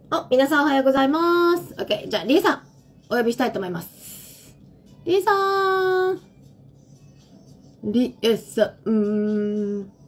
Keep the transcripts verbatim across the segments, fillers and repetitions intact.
お、皆さんおはようございます。OK。じゃあ、リエさん、お呼びしたいと思います。リエさん。リエさん。うーん。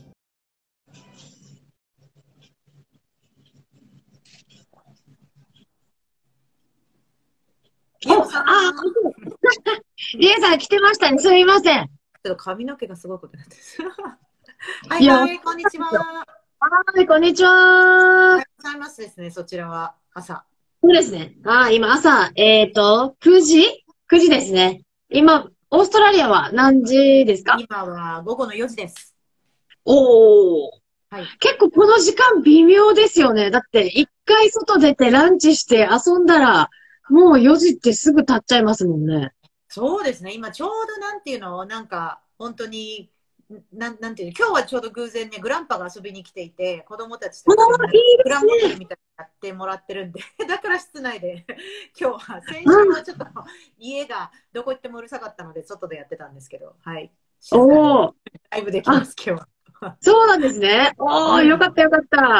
お、 ゆうこさん、 あちー、リエさん来てましたね。すみません。 ょっと髪の毛がすごいことになってる。はいや、はいはい、こんにちは。 い、こんにちは。 おはようございますですね、そちらは朝。 そうですね。あー、今朝、えっと、くじ ?く 時ですね。今、オーストラリアは何時ですか？ 今は午後のよじです。 おー。 はい。 結構この時間微妙ですよね。だって一回外出てランチして遊んだら、もうよじってすぐ経っちゃいますもんね。 そうですね、今ちょうどなんていうの、なんか本当に、なん、なんていうの、今日はちょうど偶然ね、グランパが遊びに来ていて、子供たちとおー、 一緒になんかいいでプラすね。 モデルみたいなのやってもらってるんで、だから室内で、今日は、先週はうちょっと家がどこ行ってもうるさかったので、外でやってたんですけど、はい。 ん。 静かにおー。 ライブできまあ、 す、今日は。 そうなんですね。おー、 うん。 よかったよかった。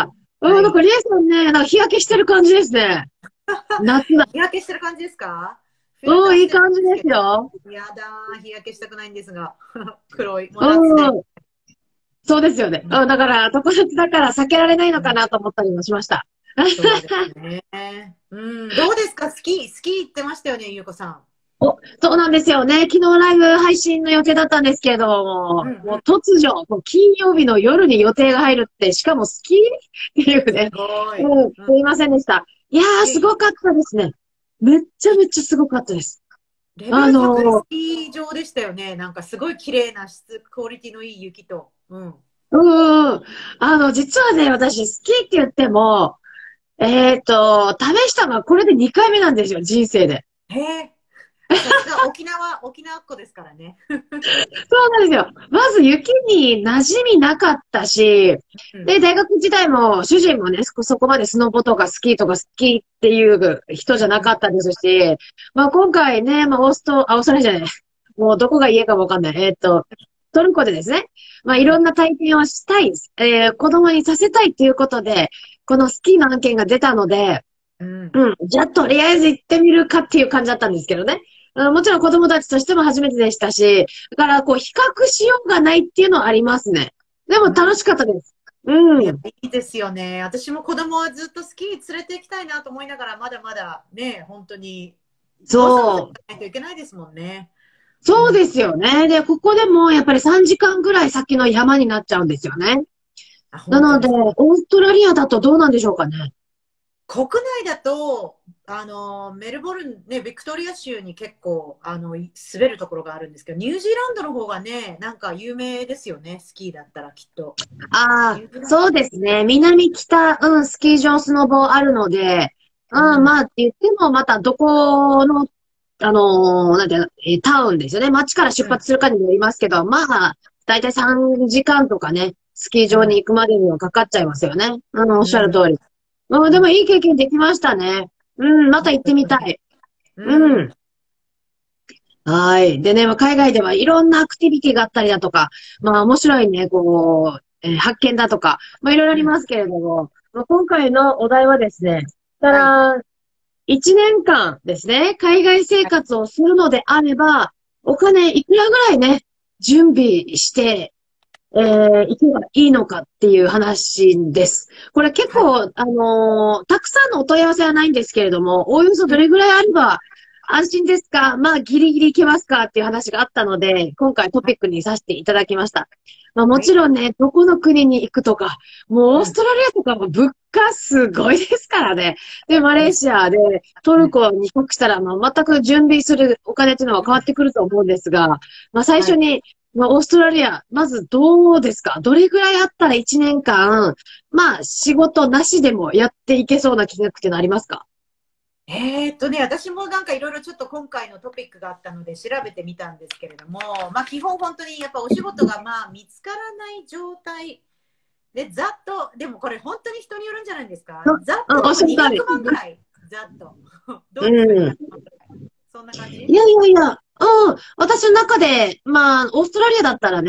うん、なんかはい。 リエさんね、なんか日焼けしてる感じですね。夏だ。 日焼けしてる感じですか？フィルタうん、いいーしてるん感じでですけど。 すよ。 やだー、日焼けしたくないんですが。黒い。もう夏で。 うん、そうですよね。 うん、 うん、だから、常夏だから避けられないのうん、 かなと思ったりもしました。 そうですね。うん、どうですか？スキー、スキー行ってましたよね、ゆうこさん。 お、そうなんですよね。昨日ライブ配信の予定だったんですけれども、 うん、 もううん。 突如、もう金曜日の夜に予定が入るって、しかもスキーっていうすね。 ごい。 うん、すうん。 いませんでした。いやー、 いえいえ、 すごかったですね。めっちゃめっちゃすごかったです。あレベル高いスのキー場でしたよね。なんかすごい綺麗な質、クオリティのいい雪と。うん。 ー、うん、あの、実はね、私、スキーって言っても、えっと、試したのはこれでにかいめなんですよ、人生で。 へえ。さすが沖縄、沖縄っ子ですからね。 そうなんですよ。まず雪に馴染みなかったし、 うん。 で、大学時代も主人もね、そこそこまでスノボとかスキーとかスキーっていう人うん、 じゃなうん。 かったですし、まあ今回ね、まあオースト、あ、オーストラリアじゃない。もうどこが家かもわかんない。えっと、トルコでですね、まあいうん。 ろんな体験をしたい、えー子供にさせたいっていうことで、このスキーの案件が出たので、 うん。 うん。じゃあ、とりあえず行ってみるかっていう感じだったんですけどね。うん、もちろん子供たちとしても初めてでしたし、だから、こう、比較しようがないっていうのはありますね。でもうん。 楽しかったです。ういや、 ん。 いいですよね。私も子供はずっとスキー連れて行きたいなと思いながら、まだまだね、本当に、わざわざ行そう。 かないといけないですもんね。うん。 そうですよね。で、ここでもやっぱりさんじかんぐらい先の山になっちゃうんですよね。 あ、 なので、 本当です。 オーストラリアだとどうなんでしょうかね。 国内だと、あの、メルボルン、ね、ビクトリア州に結構、あの、い滑るところがあるんですけど、ニュージーランドの方がね、なんか有名ですよね、スキーだったらきっと。ニああ、 ュージーランド。 そうですね。南北、うん、スキー場、スノボあるので、うん、 うん。 まあって言っても、またどこの、あのーなんていうの、えータウンですよね。街から出うん。 発するかにもよりますけど、まあ、だいたいさんじかんとかね、スキーうん。 場に行くまでにはかかっちゃいますよね。あの、おっうん。 しゃる通り。うん、 うん。 でもいい経験できましたね。うん、また行ってみたい。 うん。 うん。はい。でね、まあ海外ではいろんなアクティビティがあったりだとか、まあ面白いね、こう、えー発見だとか、まあいろいろあうん。 りますけれども、まあ、今回のお題はですね、たはい。 ら、いちねんかんですね、海外生はい。 活をするのであれば、お金いくらぐらいね、準備して、えー、いけばいいのかっていう話です。これ結はい。 構、あのーたくさんのお問い合わせはないんですけれども、おおよそうん。 どれぐらいあれば安心ですか？まあ、ギリギリいけますかっていう話があったので、今回トはい。 ピックにさせていただきました。まあ、もはい。 ちろんね、どこの国に行くとか、もうオースうん。 トラリアとかも物価すごいですからね。で、マレーです。 シアでトうん。 ルコに帰国したら、まあ、全く準備するお金っていうのは変わってくると思うんですが、まあ、最はい。 初にまあ、オーストラリア、まずどうですか？どれぐらいあったらいちねんかん、まあ、仕事なしでもやっていけそうな金額っていうのありますか？ えーっとね、私もなんかいろいろちょっと今回のトピックがあったので調べてみたんですけれども、まあ基本本当にやっぱお仕事がまあ見つからない状態で、ざっと、でもこれ本当に人によるんじゃないですか？ うんざっうん、おっとでも200 しゃる通り。 万ぐらい。ざっと。どううですか？ ん。 にひゃく 万ぐらい。そんな感じ。 いやいやいや、うん、私の中で、まあ、オーストラリアだったらね、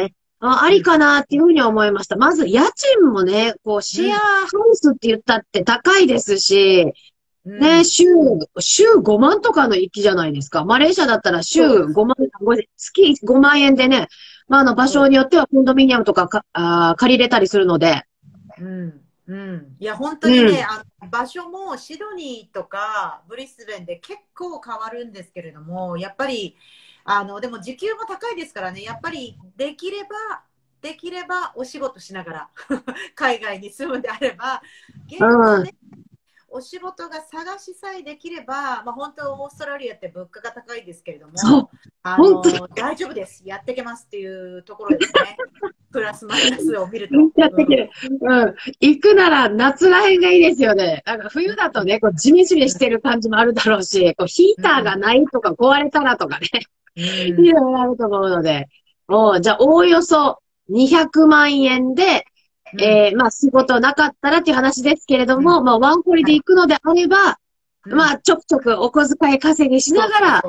あ、ありかなっていうふうに思いました。まず、家賃もね、こう、シェアハウスって言ったって高いですし、 うん。 ね、週、週ごまんとかの域じゃないですか。マレーシアだったら週ごまん、ご月ごまん円でね、まあ、あの、場所によってはコンドミニアムとかか、あー、借りれたりするので、 うん。うん。いや、本当にうん。 ね、あの場所もシドニーとかブリスベンで結構変わるんですけれども、やっぱり、あの、でも時給も高いですからね、やっぱりできれば、できればお仕事しながら海外に住むんであれば、現うん。 地でお仕事が探しさえできれば、まあ、本当オーストラリアって物価が高いですけれどそう。 も、あ本当にの、大丈夫です。やっていけますっていうところですね。プラスマイナスを見ると。 やっうん。 てきる。うん。行くなら夏らへんがいいですよね。なんか冬だとね、こう、ジメジメしてる感じもあるだろうし、こう、ヒーうん。 ターがないとか壊れたらとかね、 ういん。 ろいろあると思うので。おうじゃあ、おおよそにひゃくまん円で、 うん。 えー、まあ、仕事なかったらっていう話ですけれどうん。 も、まあ、ワンコリはい。 で行くのであれば、 うん。 まあ、ちょくちょくお小遣い稼ぎしながら、 そうそうそう。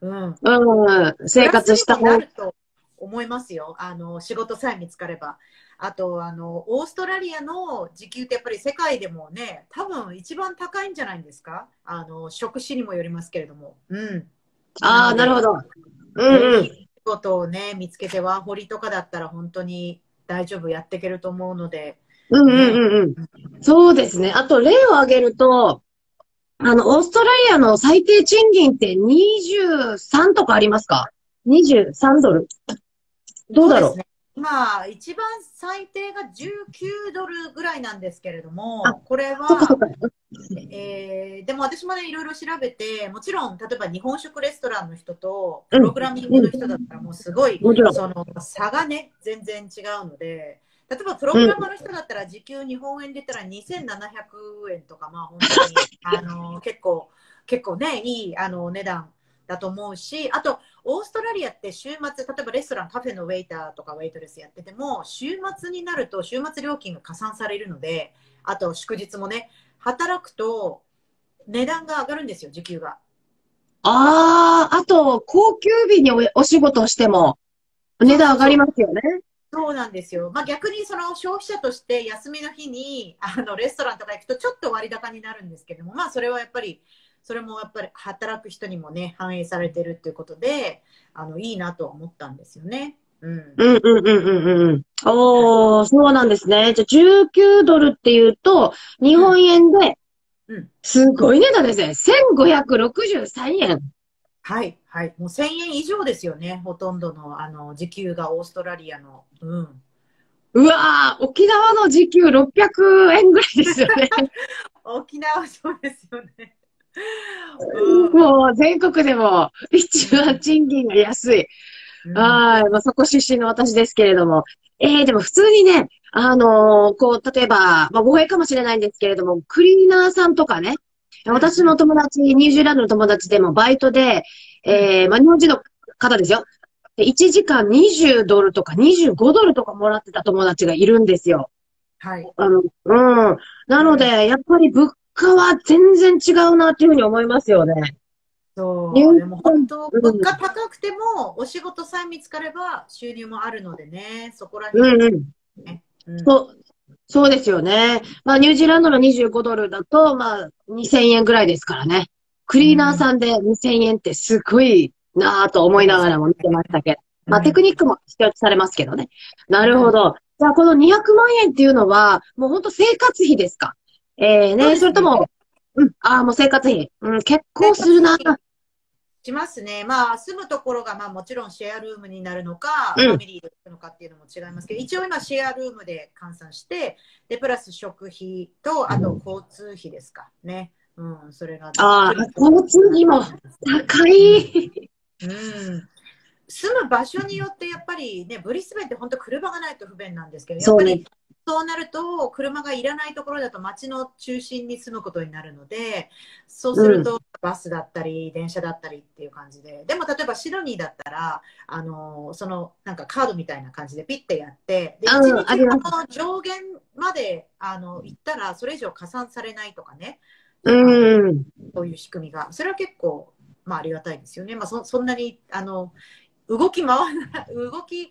うん。 うん、生プラス活した方、 にもなると思いますよ。あの、仕事さえ見つかれば。あと、あの、オーストラリアの時給ってやっぱり世界でもね、多分一番高いんじゃないんですか？あの、職種にもよりますけれども。うん。なああ、 ので、 なるほど。うんうん。 ぜひ、仕事をね、見つけて、ワーホリとかだったら本当に大丈夫やっていけると思うので、 うんうんね。 うんうん。そうですね。あと、例を挙げると、あの、オーストラリアの最低賃金ってにじゅうさんとかありますか？ にじゅうさん ドルどうだろそうですね。今、一番最低がじゅうきゅうドルぐらいなんですけれどう？あ、 も、これは、 そっかそっか。 えーでも私もね、いろいろ調べて、もちろん、例えば日本食レストランの人と、プうん。 ログラミングうん。 の人だったら、もうすごい、 もちろん。 その差がね、全然違うので、例えばプロうん。 グラマーの人だったら、時給日本円で言ったらにせんななひゃくえんとか、まあ本当に、あの、結構、結構ね、いい、あの、値段だと思うし、あと、オーストラリアって週末、例えばレストラン、カフェのウェイターとかウェイトレスやってても、週末になると週末料金が加算されるので、あと祝日もね、働くと、値段が上がるんですよ、時給が。 ああ、あと、高級日にお、お仕事をしても、値段上がりそうそうそう。 ますよね。 そうなんですよ。まあ逆にその消費者として休みの日にあのレストランとか行くとちょっと割高になるんですけども、まあそれはやっぱり、それもやっぱり働く人にもね、反映されてるっていうことで、あの、いいなとは思ったんですよね。うん。 うんうんうんうんうんうん。 はい。 おー、そうなんですね。じゃあ、じゅうきゅうドルっていうと、日うん。 本円で、 うん。 すごい値段ですね。せんごひゃくろくじゅうさんえん。 はい。はい。もうせんえん以上ですよね。ほとんどの、あの、時給がオーストラリアの。うん。 うわー、沖縄の時給ろっぴゃくえんぐらいですよね。 沖縄そうですよね。うん。 もう全国でも一番うん。 賃金が安い。 うん。 はい。まあ、そこ出身の私ですけれども。えー、でも普通にね、あのーこう、例えば、まあ、語弊かもしれないんですけれども、クリーナーさんとかね、 うん。うん。 私の友達、ニュージーランドの友達でもバイトで、 うん。 えー、まあ、日本人の方ですよ。でいちじかんにじゅうドルとかにじゅうごドルとかもらってた友達がいるんですよ。 はい。 あの、うん。なうん。 ので、やっぱり物価は全然違うなっていうふうに思いますよね。ニュそう、 ーでも本本、 当、物うん、 価高くても、お仕事さえ見つかれば収入もあるのでね、そこらうん、 辺ですうん。 ね。うん。 そう、そうですよね。まあ、ニュージーランドのにじゅうごドルだと、まあ、にせんえんぐらいですからね。クリーナーうん。 さんでにせんえんってすごいなぁと思いなそうですね。 がらも見てましたけど。まあ、テクうん。 ニックも必要とされますけどね。なうん。 るほど。じゃあ、このにひゃくまん円っていうのは、もう本当生活費ですか？えーね、 そうですね。 それとも、うん、ああ、もう生活費。うん、結生構するな。 活費しますね。まあ、住むところが、まあ、もちろんシェアルームになるのか、 うん。 ファミリーで住むのかっていうのも違いますけど、一応今、シェアルームで換算して、で、プラス食費と、あと交通費ですかね。うん、それがざっああ、 くりと。 交通費も高うん。 い。 うん。住む場所によってやっぱりね、ブリスベンって本当車がないと不便なんですけど、やっそうね。 ぱりそうなると車がいらないところだと街の中心に住むことになるので、そうすうん。 るとバスだったり電車だったりっていう感じで、でも例えばシドニーだったら、あのそのなんかカードみたいな感じでピッてやって、で1 うん、あ日こります。 の上限まであの行ったらそれ以上加算されないとかね、 うあのん。 そういう仕組みが、それは結構、まあ、ありがたいですよね。まあ、そそんなにあの動き回らない、動き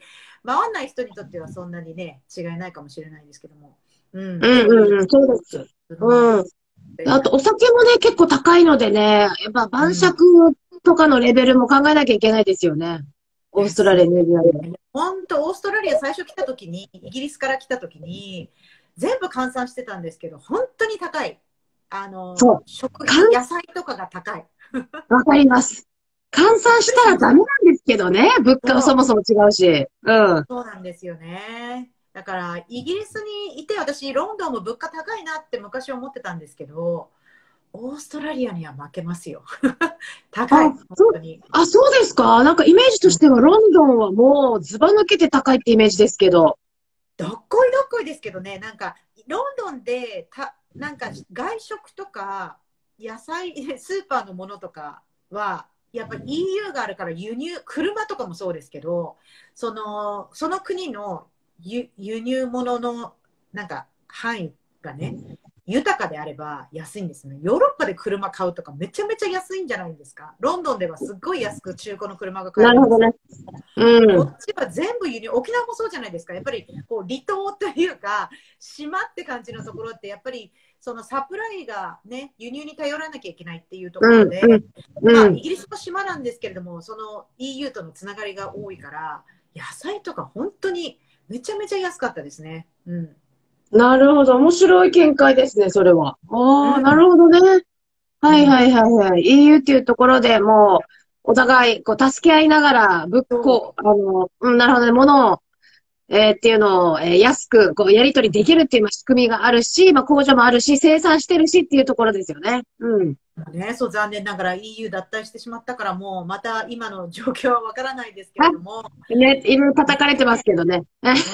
回んない人にとってはそんなにね、違いないかもしれないですけども。うん、 うんうんうん、そうです。うん。あと、お酒もね、結構高いのでね、やっぱ晩うん、 酌とかのレベルも考えなきゃいけないですよね。オーストラリア、 ですね。 ニュージーランド。 本当、オーストラリア最初来た時に、イギリスから来た時に、全部換算してたんですけど、本当に高い。あの、 そう。 食品、 かん、 野菜とかが高い。 わかります。換びっ算したらくりしました。 ダメなんですけどね。物価はそう、 そもそも違うし。うん。 そうなんですよね。だから、イギリスにいて、私、ロンドンも物価高いなって昔思ってたんですけど、オーストラリアには負けますよ。 あ、 高い、本そう、 当に。 あ、そうですか。なんかイメージとしてはロンドンはもうズバ抜けて高いってイメージですけど。 どっこいどっこいですけどね、なんか、ロンドンでた、なんか外食とか、野菜、スーパーのものとかは、やっぱり イーユー があるから輸入、車とかもそうですけど、その、その国の輸輸入物の、なんか、範囲がね、豊かであれば安いんですね。ヨーロッパで車買うとかめちゃめちゃ安いんじゃないんですか。ロンドンではすっごい安く中古の車が買えるんですけど、 なるほどね。うん。 こっちは全部輸入、沖縄もそうじゃないですか。やっぱりこう離島というか、島って感じのところって、やっぱりそのサプライがね、輸入に頼らなきゃいけないっていうとこうん、 ろで、 うん、 まあ、イうん。 ギリスも島なんですけれども、その イーユー とのつながりが多いから、野菜とか本当にめちゃめちゃ安かったですね。うん。 なるほど。面白い見解ですね、それは。ああ、なうん。 るほどね。はいはうん。 いはいはい。イーユー っていうところでもう、お互い、こう、助け合いながら、ぶっこ、 そう。 あの、うん、なるほどね、ものを、えーっていうのを、えー安く、こう、やり取りできるっていう、まあ、仕組みがあるし、まあ、工場もあるし、生産してるしっていうところですよね。うん。 ね、そう残念ながら イーユー 脱退してしまったから、もうまた今の状況はわからないですけれあ、 ども、 ね、いろいろ叩かれてますけどね。 うん、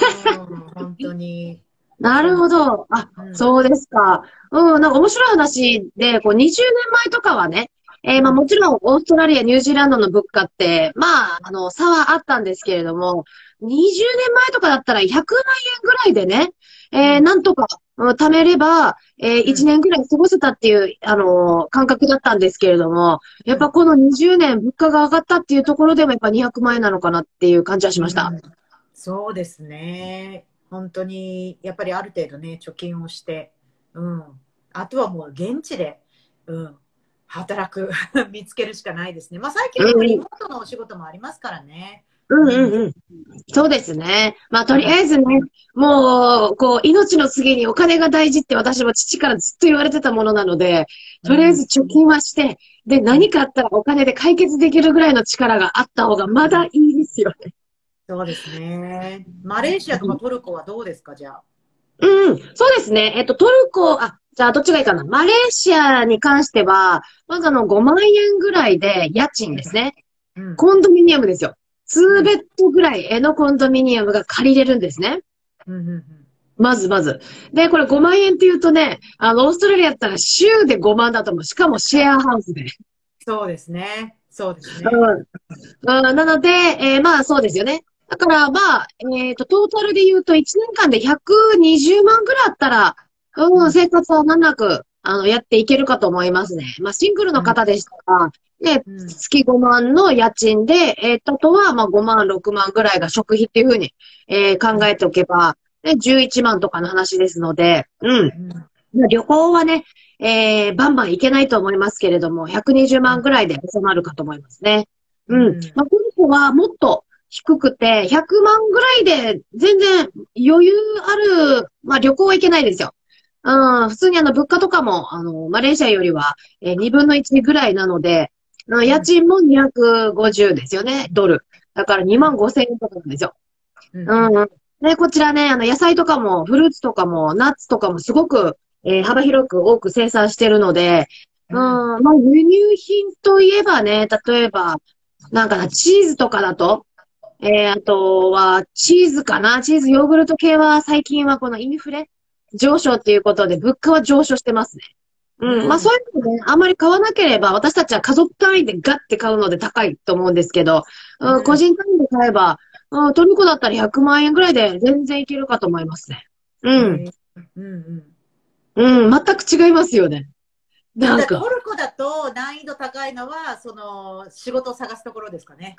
本当に、 なるそうなん、 ほど。あ、 うん、 そうですか。うん、なんか面白い話で、こうにじゅうねんまえとかはね、えーまあうん、 もちろんオーストラリア、ニュージーランドの物価って、まあ、あの、差はあったんですけれども、にじゅうねんまえとかだったらひゃくまん円ぐらいでね、えーうん、 なんとか、うん貯めれば、えー、1 うん。 年ぐらい過ごせたっていう、あのー感覚だったんですけれども、やっぱこのにじゅうねん物価が上がったっていうところでもやっぱにひゃくまん円なのかなっていう感じはしました。 うん、そうですね。本当に、やっぱりある程度ね、貯金をして、うん。あとはもう現地で、うん、働く、見つけるしかないですね。まあ最近うんでもリうん。 モートのお仕事もありますからね。 うんうん、 うんうん。そうですね。まあ、とりあうん、 えずね、もう、こう、命の次にお金が大事って私も父からずっと言われてたものなので、とりあえうん、 ず貯金はして、で、 うん。 何かあったらお金で解決できるぐらいの力があった方がまだいいですよね。 そうですね。マレーシアとかトルコはどうですか、じゃあ。 うん、そうですね。えっと、トルコ、あ、じゃあどっちがいいかな。マレーシアに関しては、まずあのごまん円ぐらいで家賃ですね。 うん、 コンドミニアムですよ。 うん、 にベッドぐらいのコンドミニアムが借りれるんですね。 うん、うん。 まずまず。で、これごまん円って言うとね、あの、オーストラリアだったら週でごまんだと思う。しかもシェアハウスで。 そうですね。そうですね。 うん。うん、なので、えーまあそうですよね。だからまあ、えっと、トータルで言うといちねんかんでひゃくにじゅうまんぐらいあったら、うん、 うん、 生活は難なく、あの、やっていけるかと思いますね。まあシングルのうん、 方でしたら、ね、 うん、 月ごまんの家賃で、えっと、あとはまあごまん、ろくまんぐらいが食費っていうふうに、えー考えておけば、で、じゅういちまんとかの話ですので、うん。 うん、 まあ旅行はね、えー、バンバン行けないと思いますけれども、ひゃくにじゅうまんぐらいで収まるかと思いますね。うん。 うん、 まあ、トルコはもっと低くて、ひゃくまんぐらいで全然余裕ある、まあ旅行は行けないですよ。うん、普通にあの物価とかも、あの、マレーシアよりは、えー、にぶんのいちぐらいなので、うん家賃もにひゃくごじゅうですよね、ドル。だからにまんごせん円とかなんですよ。 うん、うん、 うん。で、こちらね、あの、野菜とかも、フルーツとかも、ナッツとかもすごく、えー幅広く多く生産してるので、うん、 うん、 まあ、輸入品といえばね、例えば、なんかな、チーズとかだと、えー、あとは、チーズかなチーズ、ヨーグルト系は最近はこのインフレ上昇っていうことで、物価は上昇してますね。うん。まあそういうのね、あんまり買わなければ、私たちは家族単位でガッて買うので高いと思うんですけど、うん、個うん、 人単位で買えば、うん、トルコだったらひゃくまん円ぐらいで全然いけるかと思いますね。うん。 えーうん、うん。 うん、全く違いますよね。なんか。 ただトルコだと難易度高いのは、その仕事を探すところですかね。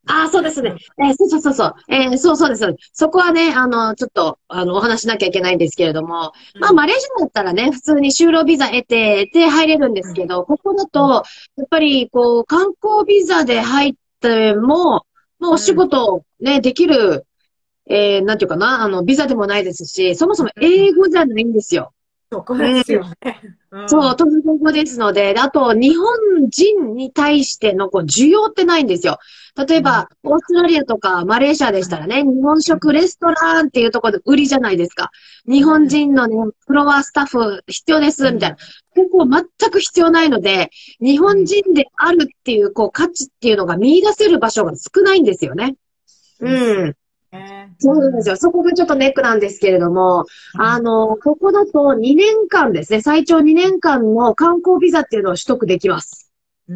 ああ、そうですね。えーそうそうそうそう。えーそうそうです。そこはね、あの、ちょっと、あの、お話しなきゃいけないんですけれども、まあ、 うん。 マレーシアだったらね、普通に就労ビザ得て、で、入れるんでうん。 すけど、ここだうん。 と、やっぱり、こう、観光ビザで入っても、まあ、お仕うん。 事をね、できる、えー、なんていうかな、あの、ビザでもないですし、そもそもうん。 英語じゃないんですよ。 そこでうん。 すよね。うそう、 ん。 トルコ語ですので、であと、日本人に対してのこう需要ってないんですよ。例えうん。 ば、オーストラリアとかマレーシアでしたらね、日本食レストランっていうところで売りじゃないですか。日本うん。 人のね、フロアスタッフ必要です、みたいな。 うん。 ここ全く必要ないので、日うん。 本人であるっていう、こう、価値っていうのが見出せる場所が少ないんですよね。 ですようん。 ね。うそうなんですよ。 ん。 そこがちょっとネックなんですけれども、あの、ここだとにねんかんですね。最長にねんかんの観光ビザっていうのを取得できます。 うん。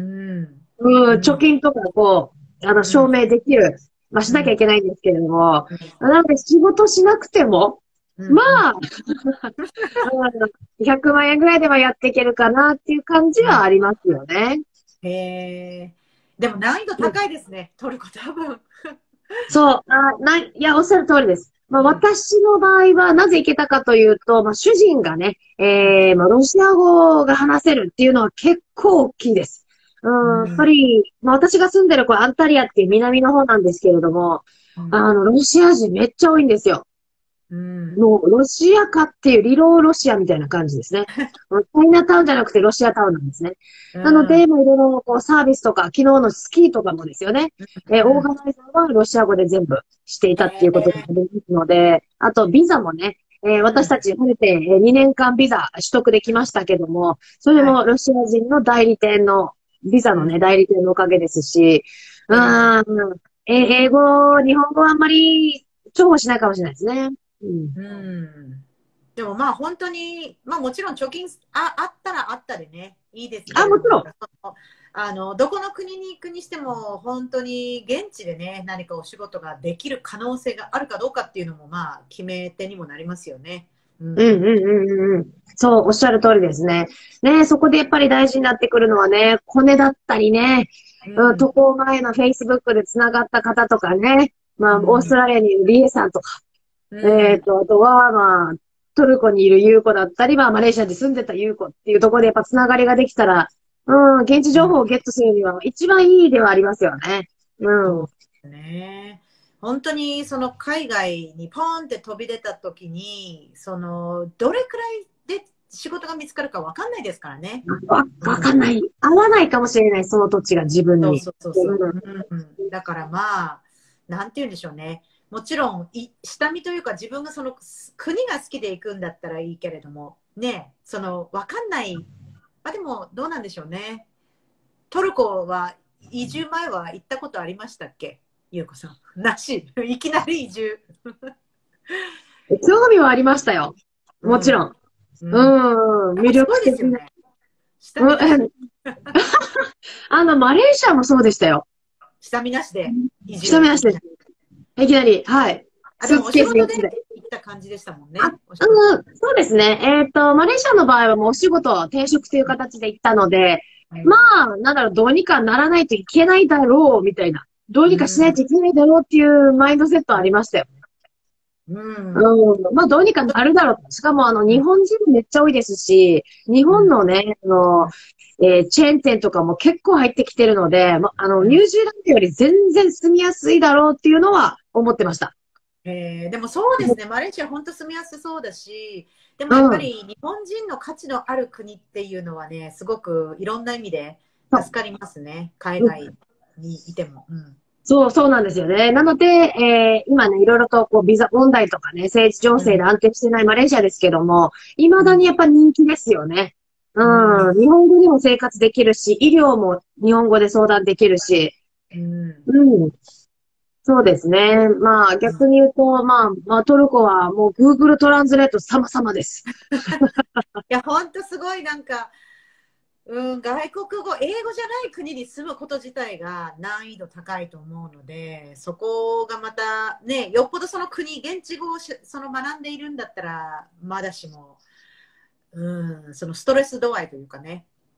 うん、貯うん。 金とかこう、あの、 うん。 証明できる。まあ、しなきゃいうん。 けないんですけれども、 うん。 なので仕事しなくても、 うん。 まうん。 あ、ひゃくまん円ぐらいではやっていけるかなっていう感じうん。 はありますよね。 へえ。でも難易度うん、 高いですね。トルコ多分。 そう、あ、な、いや、おっしゃる通りです。まあ、 うん。 私の場合はなぜ行けたかというと、まあ、主人がね、 うん。 えー、まあ、ロシア語が話せるっていうのは結構大きいです。うん、やっぱうん。 り、まあ、私が住んでるこれアンタリアっていう南の方なんですけれども、 うん。 あの、ロシア人めっちゃ多いんですよ。 うん。 もう、ロシア化っていうリローロシアみたいな感じですね。チャイナタウンじゃなくてロシアタウンなんですね。 うなので、 ん。 まあ、いろいろこうサービスとか、昨日のスキーとかもですよね。えーオーうん。 ガナイザーはロシア語で全部していたっていうことがへえ。 ありますので、あと、ビザもね、えーうん。 私たち晴れてえーにねんかんビザ取得できましたけども、それはい。 もロシア人の代理店の、ビザのね、 うん。 代理店のおかげですし、うへえ。 ーん、えー英語、日本語はあんまり重宝しないかもしれないですね。うん。 うん。でもまあ本当に、まあもちろん貯金あ、あったらあったでね、いいですけあ、 れども、 もちろん。 なんかその、あの、どこの国に行くにしても、本当に現地でね、何かお仕事ができる可能性があるかどうかっていうのも、まあ決め手にもなりますよね。うん。 うんうんうんうんうん。そう、おっしゃる通りですね。ね、そこでやっぱり大事になってくるのはね、コネだったりね、うん、 うん。 渡航前の Facebook で繋がった方とかね、まあ、オースうん。 トラリアにいるリエさんとか、 うん。 えっと、あとは、まあ、トルコにいるユーコだったり、まあ、マレーシアで住んでたユーコっていうところでやっぱ繋がりができたら、うん、現地情報をゲットするには一番いいではありますよね。うん。 そうですね。本当にその海外にポーンって飛び出た時に、そのどれくらいで仕事が見つかるかわかんないですからね。 わ、 うん。 わかんない。合わないかもしれない、その土地が自分に。 そうそうそうそう。 うん。 うん。だからまあ、なんて言うんでしょうね。もちろん、い下見というか自分がその国が好きで行くんだったらいいけれども、ね、そのわかんない。あ、でもどうなんでしょうね。トルコは移住前は行ったことありましたっけ、ゆうこさん？なし。いきなり移住。 興味はありましたよ。もちろん。 うん。うん。 うん、魅やっぱすご力的な。 いですよね。下うん、 見なし。 あの、マレーシアもそうでしたよ。 下見なしで移住。 下見なしです。いきなり、はい。 あ、でスーツケースもお仕事でよっつで。 行った感じでしたもんあ、 ね。お仕事。 うん、そうですね。えっと、マレーシアの場合はもうお仕事、転職という形で行ったので、まうん。 あ、なんだろう、どうにかならないといけないだろう、みたいな。どうにかしないうん。 といけないだろうっていうマインドセットありましたよ。 うん。 うん。まあ、どうにかなるだろう。しかも、あの、 うん。 日本人めっちゃ多いですし、日うん。 本のね、あの、えーチェーン店とかも結構入ってきてるので、ま、あの、 うん。 ニュージーランドより全然住みやすいだろうっていうのは思ってました。 えー、でもそうですね。マレーシア本当住みやすそうだし、でもうやっぱん。 り日本人の価値のある国っていうのはね、すごくいろんな意味で助そかりますね。海う。 外にいても。うん。 そう、そうなんですよね。なので、えー今ね、いろいろとこうビザ問題とかね、政治情うん。 勢で安定してないマレーシアですけども、未うん。 だにやっぱ人気ですよね。 うん。 うん。日本語でも生活できるし、医療も日本語で相談できるし、 うん。 うん。そうですね。まあうん。 逆に言うと、まあ、まあトルコはもう Google トランスレート様々です。 いや、本当すごいなんか、うん、外国語、英語じゃない国に住むこと自体が難易度高いと思うので、そこがまたね、よっぽどその国、現地語をしその学んでいるんだったら、まだしも、うん、そのストレス度合いというかね、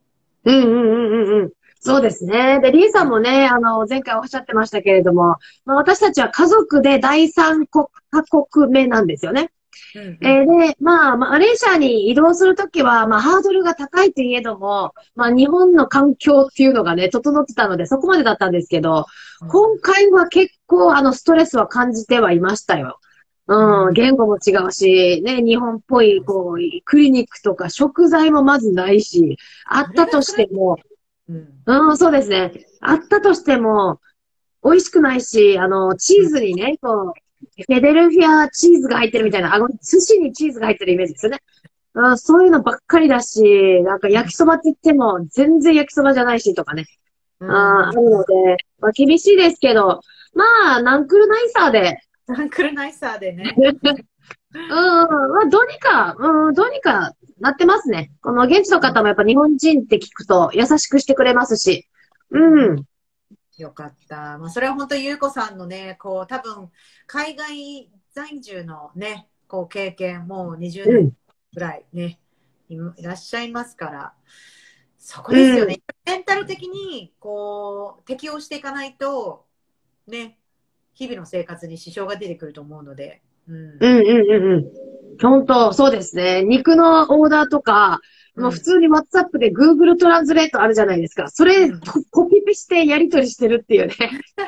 うんうんうんうんうん。そうですね。で、リーさんもね、あの、前回おっしゃってましたけれども、まあ、私たちは家族で第三国、カ国目なんですよね。 うんうんえーで、まあ、マレーシアに移動するときは、まあ、ハードルが高いといえども、まあ、日本の環境っていうのがね、整ってたので、そこまでだったんですけど、今回は結構、あの、ストレスは感じてはいましたよ。うん、 うん。 言語も違うし、ね、日本っぽい、こう、クリニックとか食材もまずないし、あっそれたとが辛い。 しても、 うん。 うん、そうですね。あったとしても、美味しくないし、あの、チーズにね、こう、フェデルフィアチーズが入ってるみたいな、あの、寿司にチーズが入ってるイメージですよね。うん、そういうのばっかりだし、なんか焼きそばって言っても、全然焼きそばじゃないしとかね。 うあー、あん。 るので、まあ、厳しいですけど、まあ、ナンクルナイサーで、 ナンクルナイサーでね。 うん、まあ、どうにか、うん、どうにかなってますね。この現地の方もやっぱ日本人って聞くと優しくしてくれますし。うん。 よかった。まあ、それは本当、ゆうこさんのね、こう、多分、海外在住のね、こう、経験、もう20年うん。 ぐらいね、いいらっしゃいますから、そこですうん。 よね。メンタル的に、こう、適応していかないと、ね、日々の生活に支障が出てくると思うので、うん。 うんうんうんうん。本当、そうですね。肉のオーダーとか、もう普うん。 通に WhatsApp で Google トランスレートあるじゃないですか。それ、 うん。 ココピペしてやり取りしてるっていうね。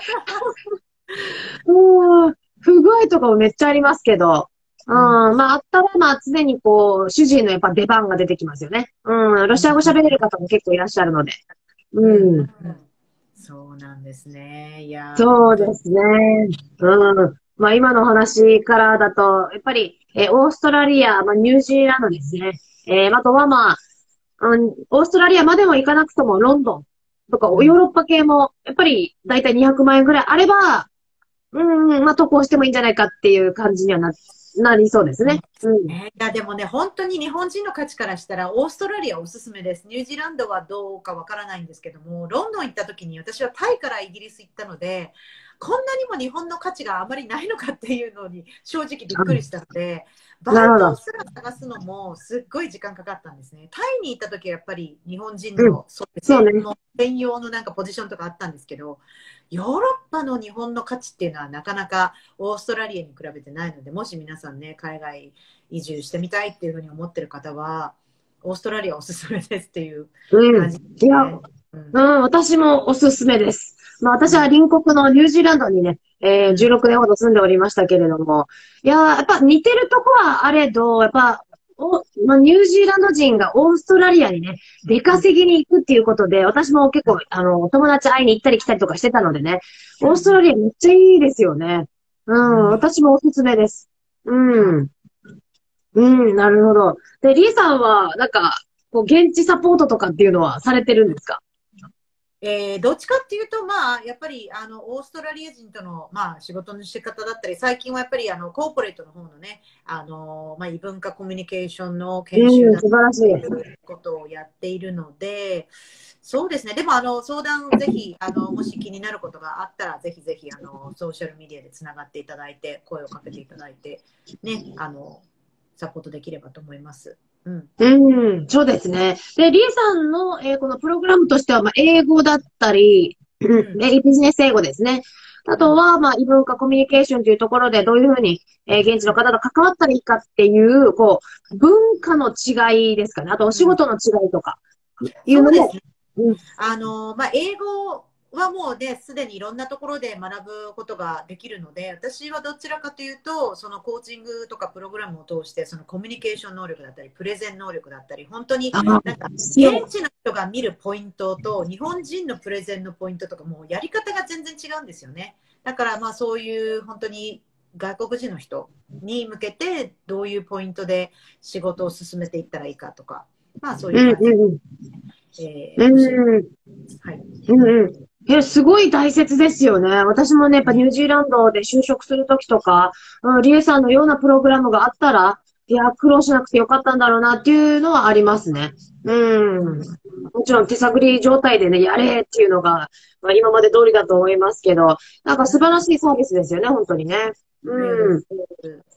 もう、不具合とかもめっちゃありますけど。うん、 うん。 まあ、あったら、まあ、常にこう、主人のやっぱ出番が出てきますよね。うん、ロシア語喋れる方も結構いらっしゃるので。 うん。 うん。 うん。そうなんですね。いやー、本当に。 そうですね。うん。まあ今の話からだと、やっぱり、えーオーストラリア、まあニュージーランドですね。えー、あとはまあ、うん、オーストラリアまでも行かなくともロンドンとかヨうん。 ーロッパ系も、やっぱりだいたいにひゃくまん円ぐらいあれば、うん、まあ渡航してもいいんじゃないかっていう感じにはな、なりそうですね。うん。 ね、いやでもね、本当に日本人の価値からしたら、オーストラリアおすすめです。ニュージーランドはどうかわからないんですけども、ロンドン行った時に私はタイからイギリス行ったので、こんなにも日本の価値があまりないのかっていうのに正直びっくりしたので、バイなるほど。 トすら探すのもすっごい時間かかったんですね。タイに行った時はやっぱり日本人うん。 のそういうそうね。 専門専用のなんかポジションとかあったんですけど、ヨーロッパの日本の価値っていうのはなかなかオーストラリアに比べてないので、もし皆さんね、海外移住してみたいっていうふうに思ってる方は、オーストラリアおすすめですっていううん。 感じですいや、 ね。うん。 うん、私もおすすめです。まあ私はうん。 隣国のニュージーランドにね、えー、 うん。 じゅうろくねんほど住んでおりましたけれども、いやー、やっぱ似てるとこはあれど、やっぱ、お、まあ、ニュージーランド人がオーストラリアにね、出うん。 稼ぎに行くっていうことで、私も結構、あの、友達会いに行ったり来たりとかしてたのでね、オーストラリアめっちゃいいですよね。うん、 うん。 私もおすすめです。うはい。 ん、うん、なるほど。で、リーさんは、なんか、こう、現地サポートとかっていうのはされてるんですか？ えーどっちかっていうと、まあ、やっぱりあのオーストラリア人との、まあ、仕事の仕方だったり、最近はやっぱりあのコーポレートの方のね、あのまあ、異文化コミュニケーションの研修うん、 だっ素晴らしい。 ていうことをやっているので、そうですね、でもあの相談、ぜひあのもし気になることがあったら、ぜひぜひあのソーシャルメディアでつながっていただいて、声をかけていただいて、ね、あのサポートできればと思います。うん。 うん、そうですね。で、リエさんの、えーこのプログラムとしては、まあ、英語だったり、うん、 うん。 ねビジネス英語ですね。あうん。 とは、まあ、異文化コミュニケーションというところで、どういうふうに、えー現地の方と関わったらいいかっていう、こう、文化の違いですかね。あと、おうん。 仕事の違いとか、いうのも、 そうですね。 うん、 あの、まあ、英語はもうね、すでにいろんなところで学ぶことができるので、私はどちらかというと、そのコーチングとかプログラムを通して、そのコミュニケーション能力だったり、プレゼン能力だったり、本当にああ、 なんか、 強い。 現地の人が見るポイントと、日本人のプレゼンのポイントとか、もうやり方が全然違うんですよね。だから、まあ、そういう本当に外国人の人に向けて、どういうポイントで仕事を進めていったらいいかとか、まあ、そういううん、 感じで、 うん、 えー、教えてうん。うん、 ます。はい。 うんうん。え、すごい大切ですよね。私もね、やっぱニュージーランドで就職するときとか、うん、リエさんのようなプログラムがあったら、いや、苦労しなくてよかったんだろうなっていうのはありますね。うん。もちろん手探り状態でね、やれっていうのが、まあ、今まで通りだと思いますけど、なんか素晴らしいサービスですよね、本当にね。 ありがとうございうん。 ます。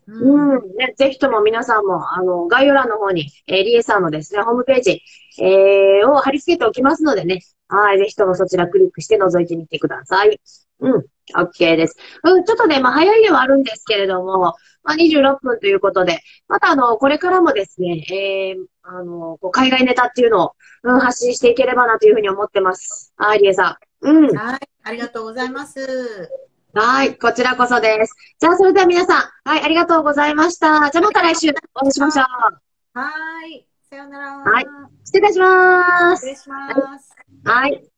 うんうん。ね、ぜひとも皆さんも、あの、概要欄の方に、えー、リエさんのですね、ホームページ、えー、を貼り付けておきますのでね。はい。ぜひともそちらクリックして覗いてみてください。うん。OK です。うん。ちょっとね、まあ、早いではあるんですけれども、まあ、にじゅうろっぷんということで、またあの、これからもですね、えー、あの、こう海外ネタっていうのを、うん、発信していければなというふうに思ってます。はい、リエさん。うん。 はい。ありがとうございます。 はい、こちらこそです。じゃあ、それでは皆さん、はい、ありがとうございました。じゃあ、また来週お会いしましょう。 はい。さようなはい、 ら。 失礼いたします。 失礼します。 はい。